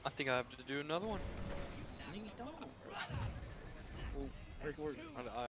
I think I have to do another one. No, you don't. Well, Break I,